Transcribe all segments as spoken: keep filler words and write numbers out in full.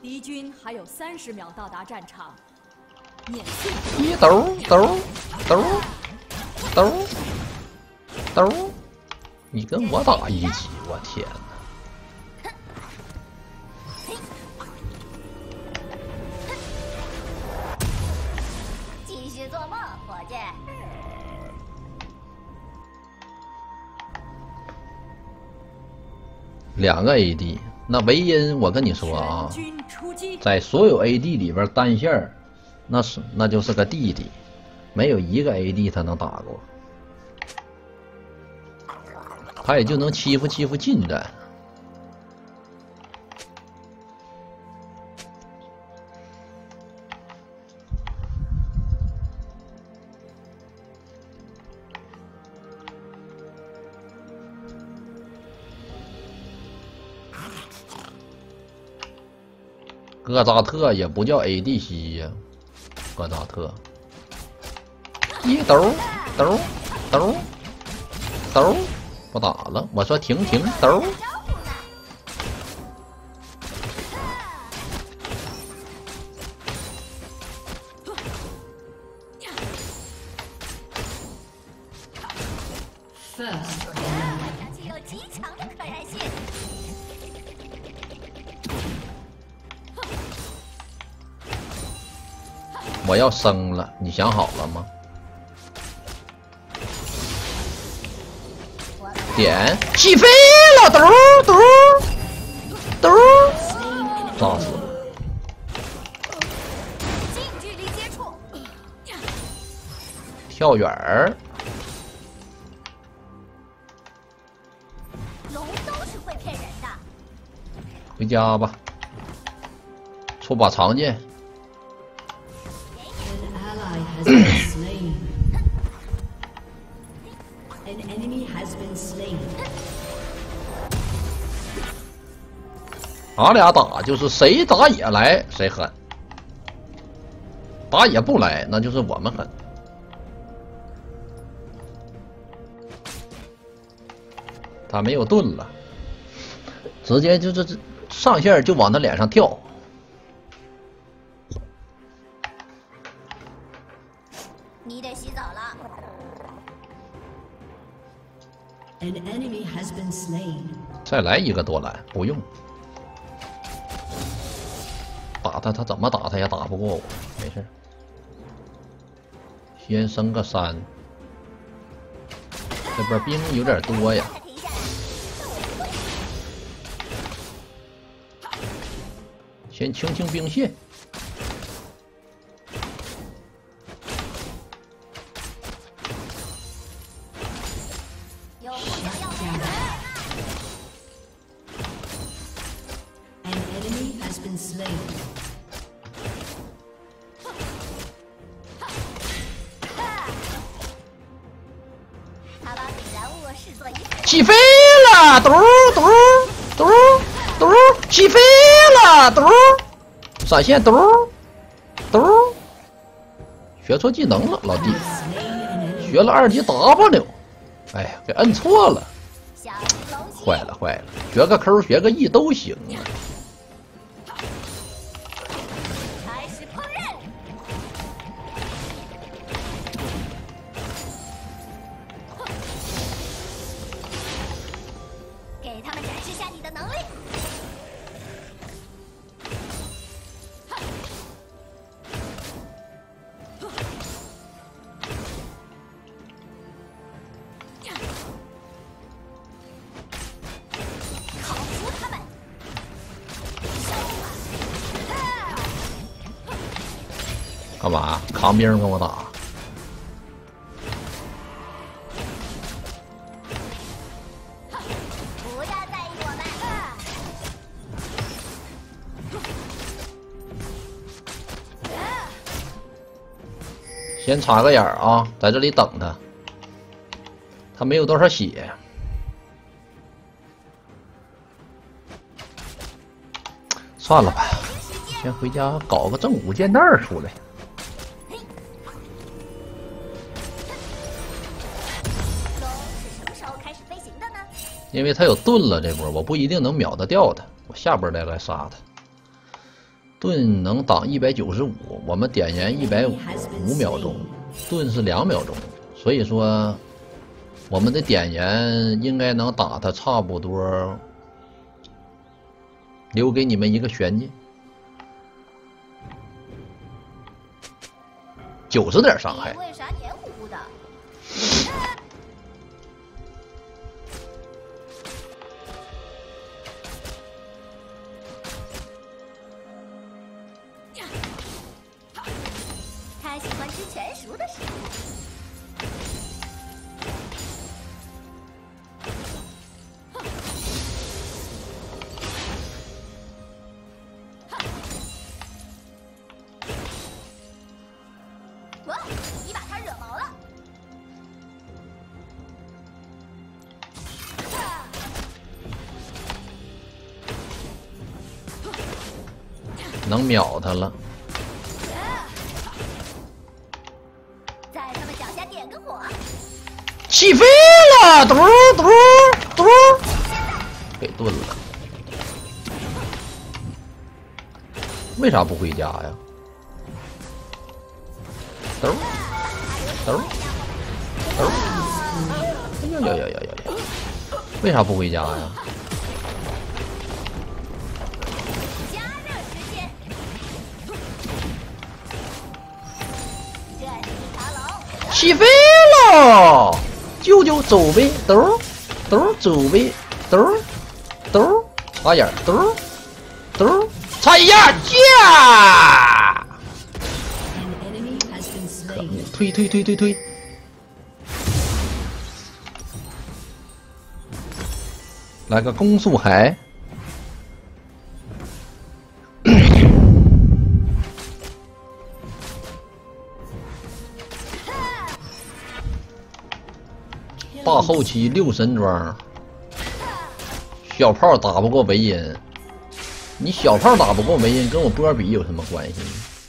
敌军还有三十秒到达战场。免信。 一兜兜兜兜兜，你跟我打一级，我天哪！ 两个 A D， 那维因我跟你说啊，在所有 A D 里边单线那是那就是个弟弟，没有一个 A D 他能打过，他也就能欺负欺负近战。戈扎特也不叫 A D C 呀，戈扎特，一兜兜兜兜，不打了，我说停停兜。我要升了，你想好了吗？点起飞了，嘟嘟嘟，炸死了！ 近距离接触， 跳远儿， 龙都是会骗人的。 回家吧，出把长剑。 has been slain. An enemy has been slain. 俺俩打就是谁打野来谁狠，打野不来那就是我们狠。他没有盾了，直接就是上线就往他脸上跳。 你得洗澡了。 An enemy has been slain. 再来一个多兰，不用。打他，他怎么打他也打不过我，没事。先升个三，这边兵有点多呀。先清清兵线。 起飞了，嘟嘟嘟嘟，起飞了，嘟，闪现嘟嘟，学错技能了，老弟，学了二级 W， 哎呀，给摁错了，坏了坏了，学个 Q 学个 E 都行啊。 干嘛？扛兵跟我打？ 不要在意我们。 先插个眼儿啊，在这里等他。他没有多少血。算了吧，先回家搞个正五剑袋出来。 因为他有盾了，这波我不一定能秒得掉他，我下波再来杀他。 盾能挡一百九十五，我们点燃一百五秒钟，盾是两秒钟，所以说我们的点燃应该能打他差不多。留给你们一个悬念，九十点伤害。 为啥黏糊糊的？他喜欢吃全熟的食物。哇，你把他惹毛了。 能秒他了。 在他们脚下点个火。 起飞了，嘟嘟嘟，给盾了。为啥不回家呀？兜兜兜，呀呀呀呀呀呀！为啥不回家呀？ 加热时间。这是一条龙。 起飞了！舅舅走呗，兜兜走呗，兜兜插眼兜兜插一下架！可恶！推推推推推！来个攻速海！大后期六神装，小炮打不过维恩，你小炮打不过维恩，跟我波比有什么关系？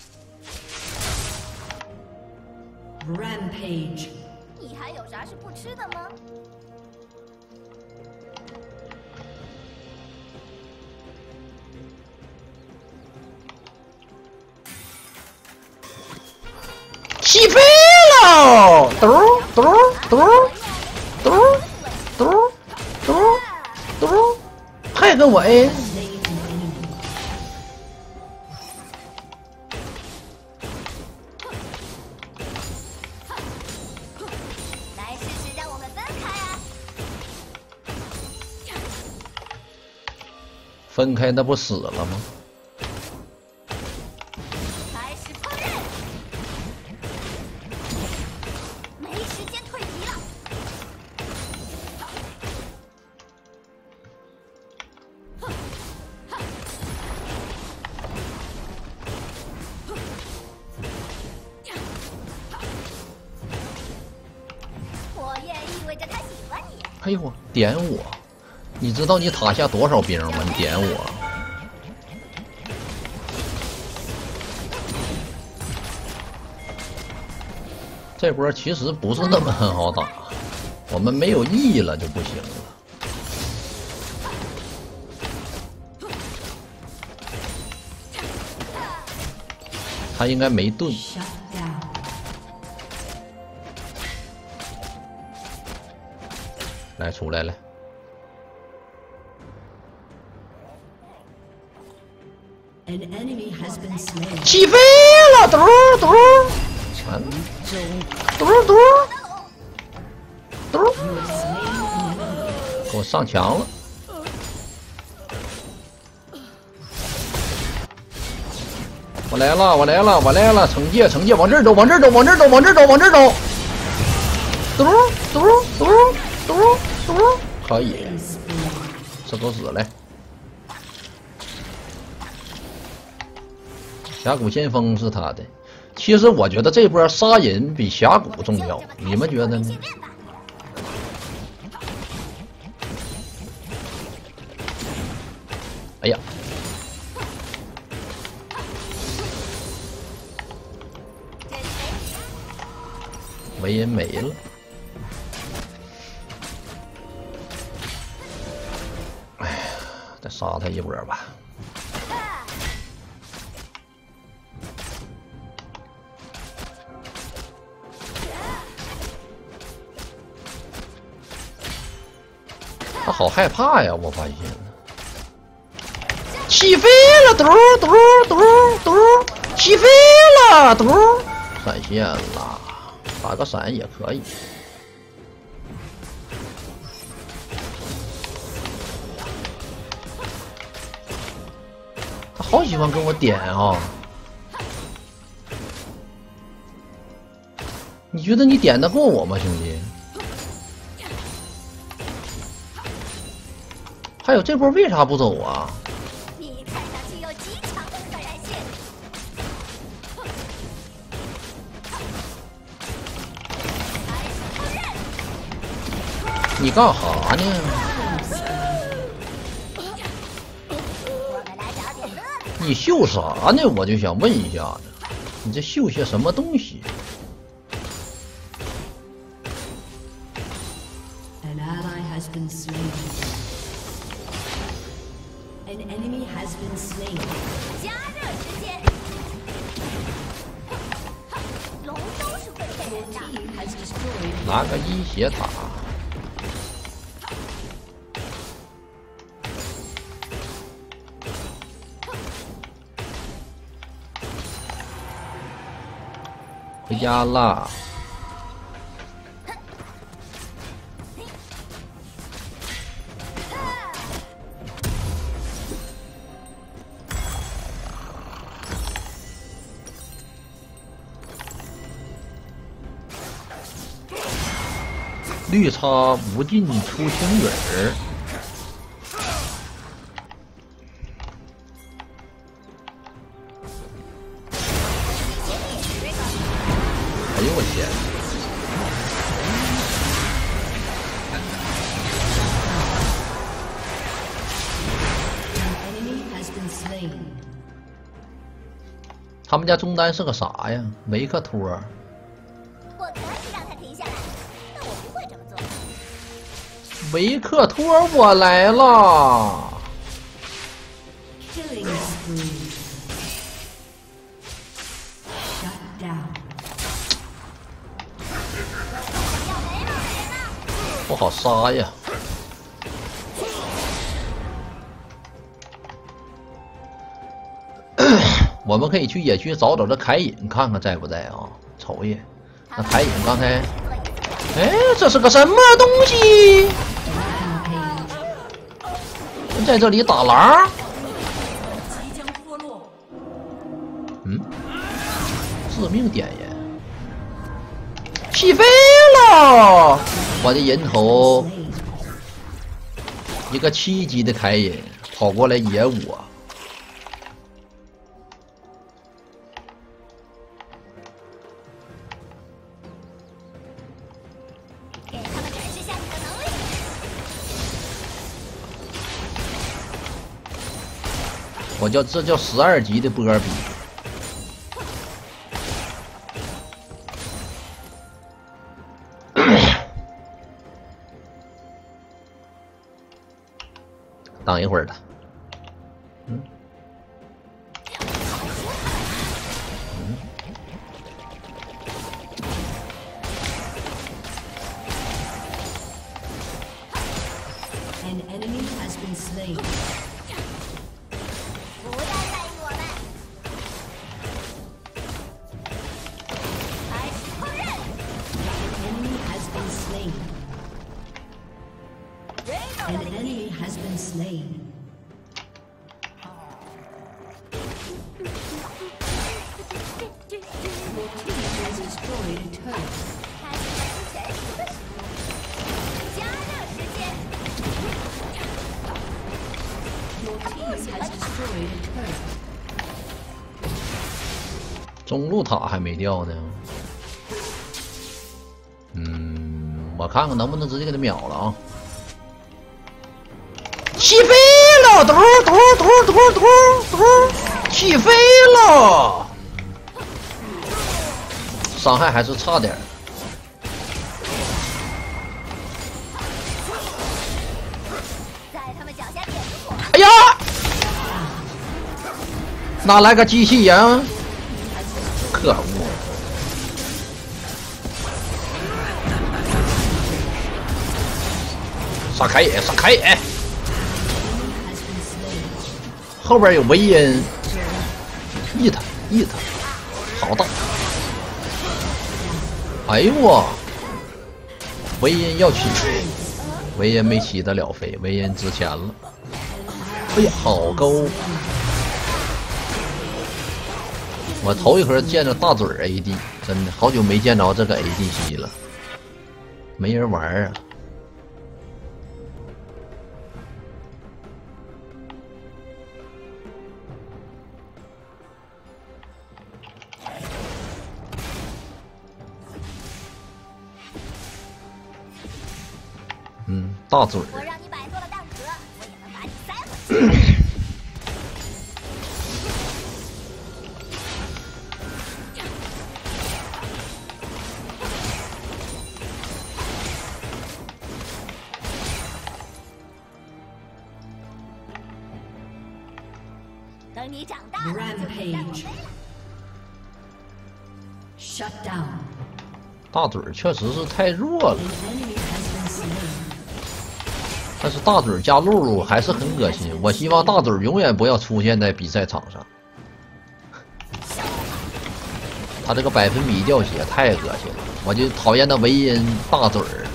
Rampage。 你还有啥是不吃的吗？ 起飞了！嘟嘟嘟嘟嘟嘟嘟，还跟我 A。 来试试让我们分开啊！ 分开那不死了吗？ 开始烹饪，没时间退敌了。火焰意味着他喜欢你。 哎呦，点我！你知道你塔下多少兵吗？你点我！这波其实不是那么很好打，我们没有 E 了就不行了。他应该没盾。 Shut down. 来，出来了！ An enemy has been slain. 起飞了，嘟嘟，全嘟嘟嘟，给我上墙了！我来了，我来了，我来了！惩戒，惩戒，往这儿走，往这儿走，往这儿走，往这儿走，往这儿走！嘟嘟嘟嘟嘟，可以，这都死了。 峡谷先锋是他的，其实我觉得这波杀人比峡谷重要，你们觉得呢？哎呀，维恩没了，哎呀，再杀他一波吧。 好害怕呀！我发现起飞了，嘟嘟嘟嘟，起飞了，嘟，闪现了，打个闪也可以。他好喜欢跟我点啊！你觉得你点得过我吗，兄弟？还有这波为啥不走啊？ 你看上去有极强的传染性。 你干哈呢？ 我们来找点乐子。 你秀啥呢？我就想问一下子，你这秀些什么东西？ An ally has been slain. An enemy has been slain. 加热时间。龙都是会骗人的。 Team has destroyed. 拿个一血塔。回家啦。 绿茶无尽出青蕊儿，哎呦我天！ An enemy has been slain. 他们家中单是个啥呀？维克托。 我可以让他停下来，但我不会这么做。 维克托，我来了！ Killing spree. Shut down. 要眉毛的人呢？ 不好杀呀！我们可以去野区找找这凯隐，看看在不在啊？瞅一眼。那凯隐刚才，哎，这是个什么东西？在这里打狼？嗯，致命点烟，起飞了！我的人头，一个七级的凯隐跑过来野我。 给他们展示下你的能力。 我叫这叫十二级的波比。等一会儿的。嗯。嗯。 An enemy has been slain. 不要在意我们。开始烹饪。 An enemy has been slain. An enemy has been slain. Your team has destroyed a turret. 开始展出全新的实力。加热时间。 Your team has destroyed a turret. 中路塔还没掉呢。嗯，我看看能不能直接给他秒了啊！起飞了，嘟嘟嘟嘟嘟嘟，起飞了！伤害还是差点。 在他们脚下点个火。 哎呀，哪来个机器人？可恶！ 杀开野，杀开野。后边有维恩，一他一他，好大！哎呦我，维恩要起，维恩没起得了飞，维恩值钱了。哎呀，好高！我头一回见着大嘴 A D， 真的好久没见着这个 A D C 了，没人玩啊。嗯，大嘴儿。 我让你摆脱了蛋壳，我也能把你塞回去。等你长大了，就可以让我飞了。 Shut down. 大嘴儿确实是太弱了。 An enemy has been slain. 但是大嘴加露露还是很恶心，我希望大嘴永远不要出现在比赛场上。他这个百分比掉血太恶心了，我就讨厌那维恩大嘴儿，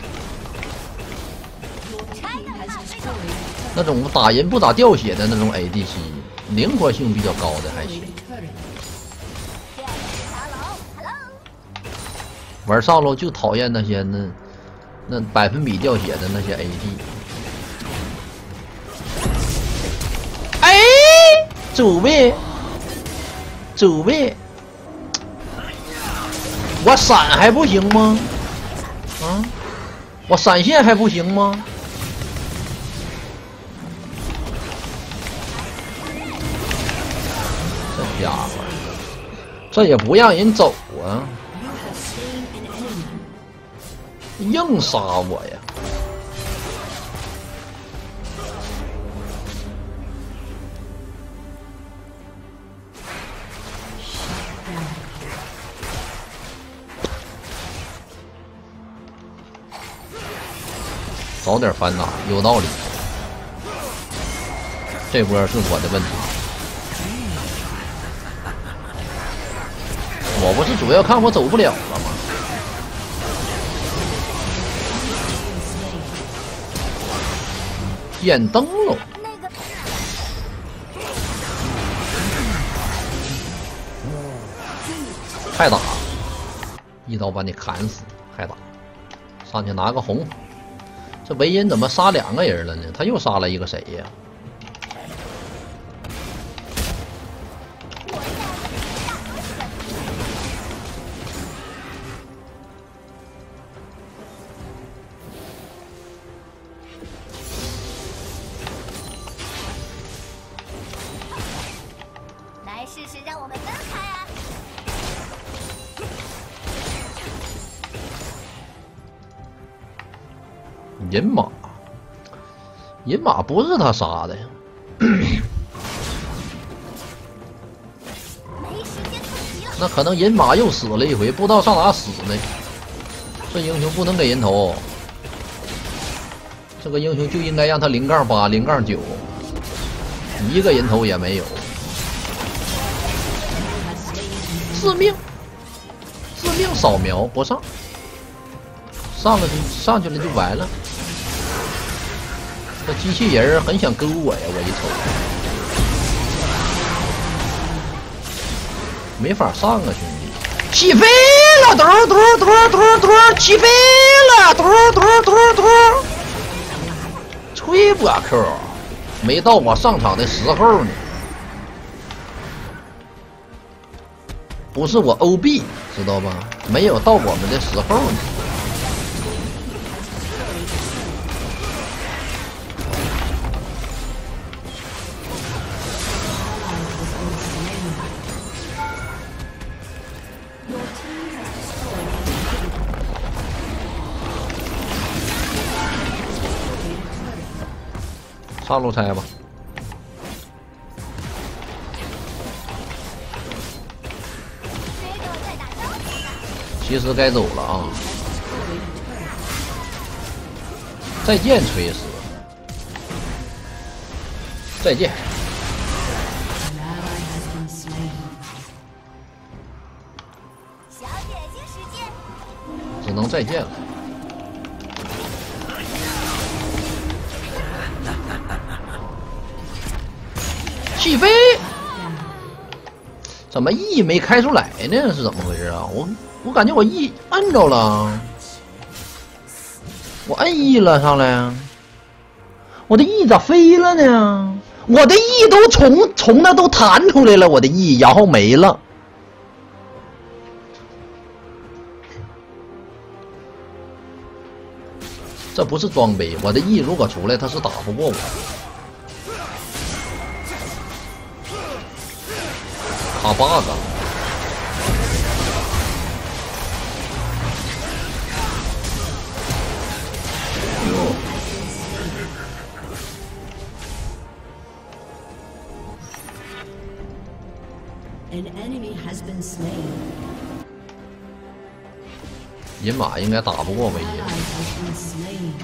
那种打人不咋掉血的那种 A D C， 灵活性比较高的还行。玩上路就讨厌那些那那百分比掉血的那些 A D。 哎，走位，走位，我闪还不行吗？啊，我闪现还不行吗？这家伙，这也不让人走啊，硬杀我呀！ 早点翻呐，有道理。这波是我的问题，我不是主要看我走不了了吗？点灯笼，还打，一刀把你砍死，还打，上去拿个红。 这维恩怎么杀两个人了呢？他又杀了一个谁呀？ 来试试，让我们分开啊！ 银马，银马不是他杀的呀。那可能银马又死了一回，不知道上哪死呢。这英雄不能给人头，这个英雄就应该让他零杠八、零杠九，一个人头也没有。致命，致命扫描不上，上了就上去了就完了。 这机器人很想勾我呀！我一瞅，没法上啊，兄弟！起飞了，嘟嘟嘟嘟嘟，起飞了，嘟嘟嘟嘟，吹波扣，没到我上场的时候呢。不是我 O B， 知道吧？没有到我们的时候呢。 上路拆吧，其实该走了啊。 再见，锤石。再见。 小点心时间， 只能再见了。起飞！怎么 E 没开出来呢？是怎么回事啊？我我感觉我 E 按着了，我按 E 了上来，我的 E 咋飞了呢？我的 E 都从从那都弹出来了，我的 E 然后没了。这不是装备，我的 E 如果出来，他是打不过我。卡 bug。 An enemy has been slain. 银马应该打不过维 Ally 银。 has been slain.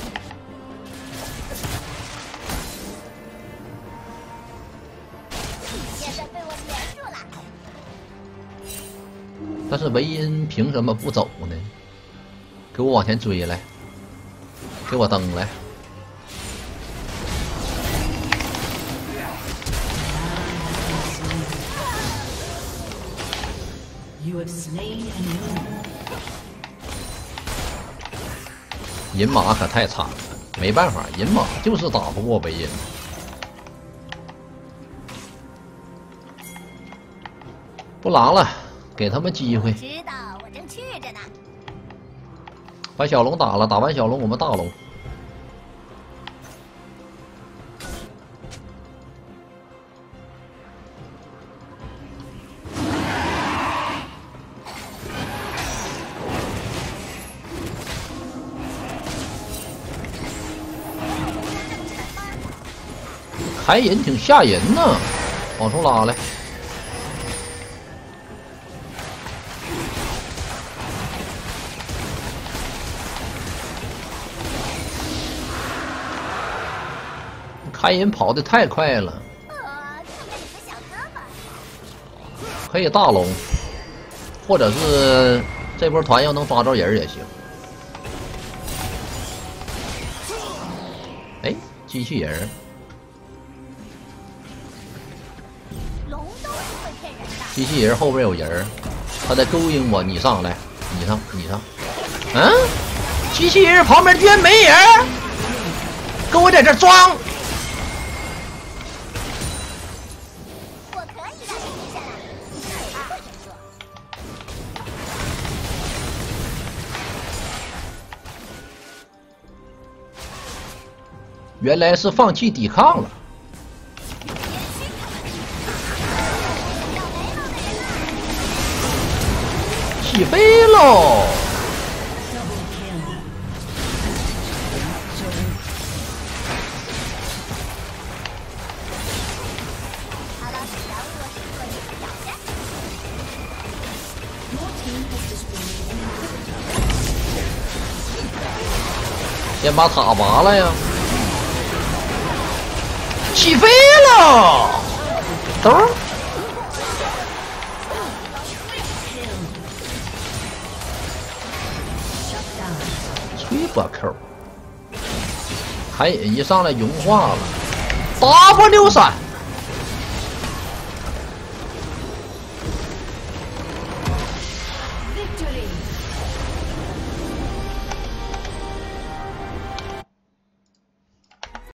现在被我黏住了。 但是维因凭什么不走呢？给我往前追来，给我蹬来。 You have slain an enemy. 银马可太惨了，没办法，银马就是打不过维因。不狼了，给他们机会。 知道，我正去着呢。 把小龙打了，打完小龙我们大龙。开人挺吓人呢，往出拉来。开人跑得太快了， 呃，看看你个小哥们， 可以大龙，或者是这波团要能抓着人也行。哎，机器人。 龙都是会骗人的。 机器人后边有人，他在勾引我。你上来，你上，你上。嗯，机器人旁边居然没人，跟我在这装。 我可以让你停下来。啊，真说。 原来是放弃抵抗了。 起飞喽！ 好了，小恶是做一个表现。 先把塔拔了呀！起飞了！等儿。 吹波扣，海隐一上来融化了 ，W 闪。